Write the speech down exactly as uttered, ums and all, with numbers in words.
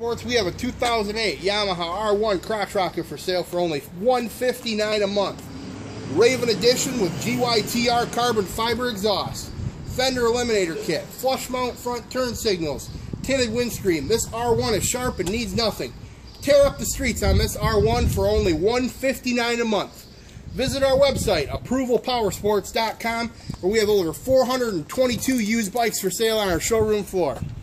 Sports, we have a two thousand eight Yamaha R one crotch rocket for sale for only one hundred fifty-nine dollars a month. Raven Edition with G Y T R carbon fiber exhaust, fender eliminator kit, flush mount front turn signals, tinted windscreen. This R one is sharp and needs nothing. Tear up the streets on this R one for only one hundred fifty-nine dollars a month. Visit our website, approval powersports dot com, where we have over four hundred twenty-two used bikes for sale on our showroom floor.